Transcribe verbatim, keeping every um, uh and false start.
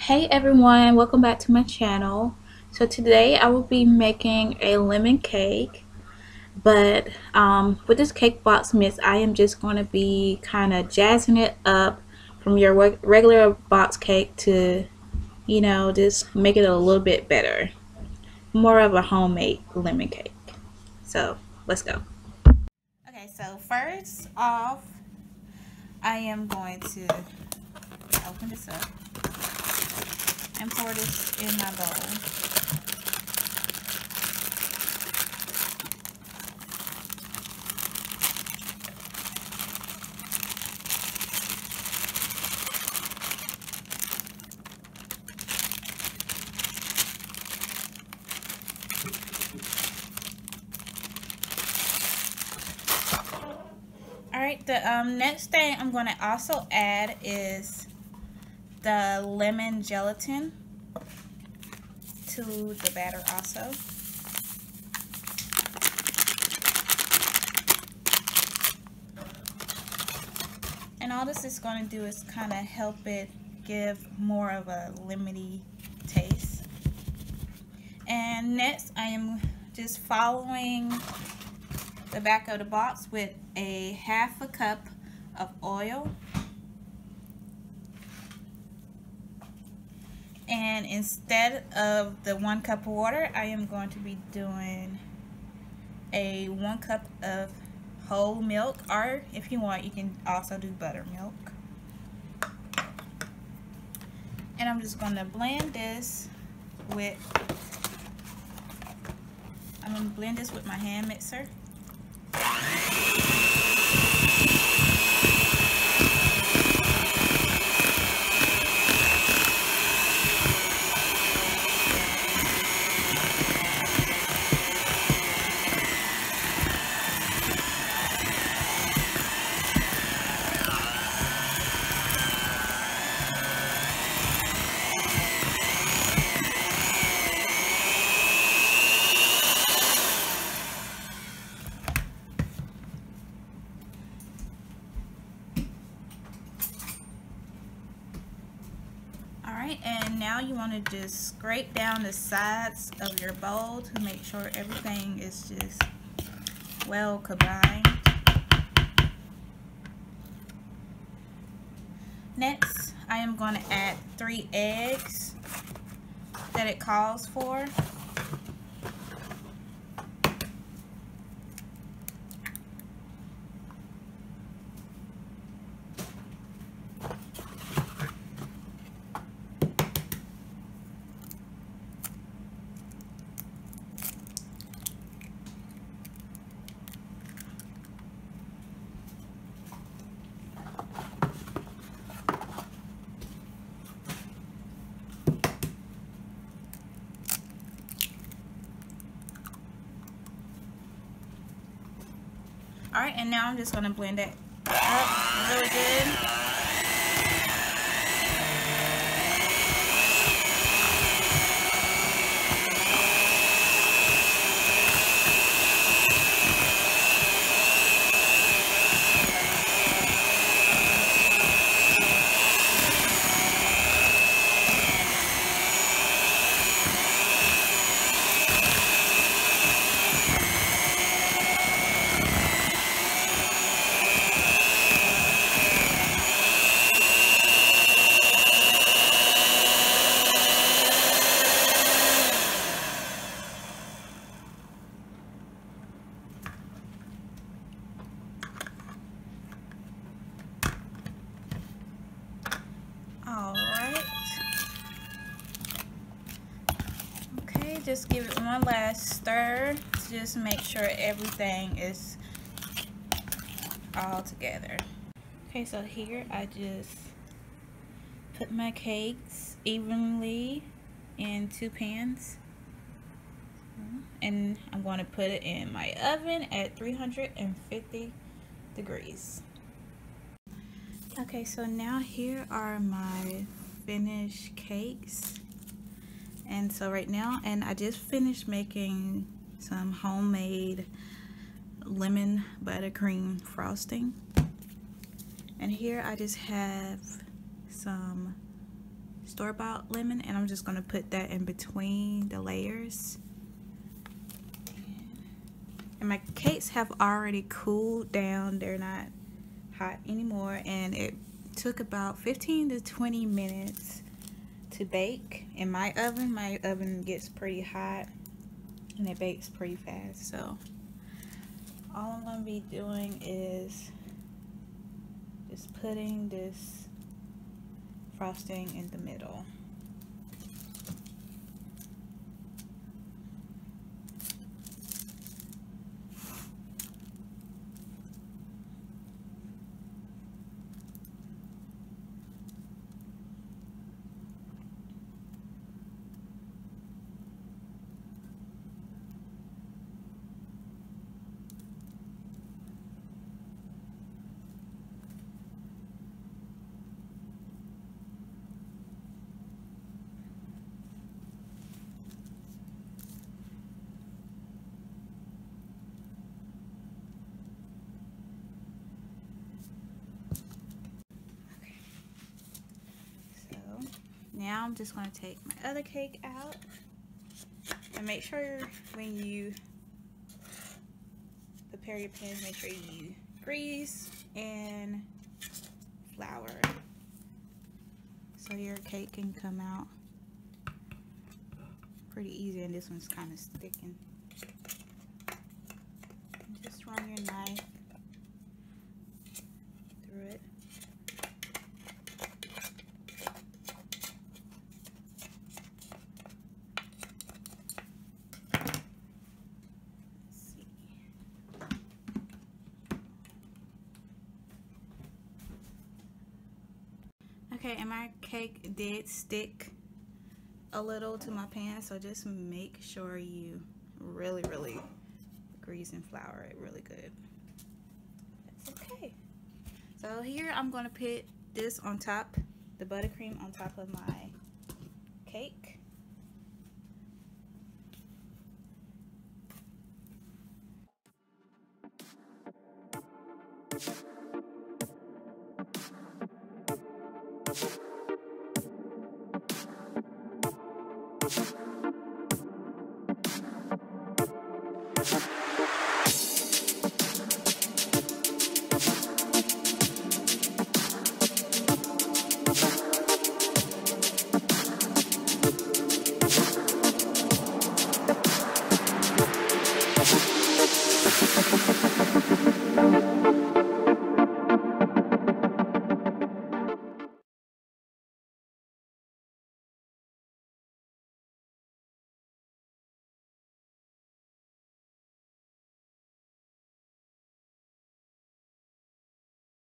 Hey everyone, welcome back to my channel. So today I will be making a lemon cake, but um, with this cake box mix I am just going to be kind of jazzing it up from your regular box cake to, you know, just make it a little bit better. More of a homemade lemon cake. So let's go. Okay, so first off I am going to open this up and pour this in my bowl. Alright, the um, next thing I'm going to also add is the lemon gelatin to the batter also. And all this is going to do is kind of help it give more of a lemony taste. And next I am just following the back of the box with a half a cup of oil, and instead of the one cup of water I am going to be doing a one cup of whole milk, or if you want you can also do buttermilk. And I'm just going to blend this with I'm going to blend this with my hand mixer. Alright, and now you want to just scrape down the sides of your bowl to make sure everything is just well combined. Next, I am going to add three eggs that it calls for. Alright, and now I'm just going to blend it up really good. Alright. Okay, just give it one last stir to just make sure everything is all together. Okay, so here I just put my cakes evenly in two pans. And I'm going to put it in my oven at three hundred fifty degrees. Okay, so now here are my finished cakes. And so right now, and I just finished making some homemade lemon buttercream frosting. And here I just have some store-bought lemon, and I'm just going to put that in between the layers. And my cakes have already cooled down. They're not hot anymore, and it took about fifteen to twenty minutes to bake in my oven. My oven gets pretty hot and it bakes pretty fast, so all I'm going to be doing is just putting this frosting in the middle. Now I'm just going to take my other cake out, and make sure when you prepare your pans, make sure you grease and flour so your cake can come out pretty easy. And this one's kind of sticking. Just run your knife through it. Okay, and my cake did stick a little to my pan, so just make sure you really, really grease and flour it really good. That's okay. So here I'm going to put this on top, the buttercream on top of my cake.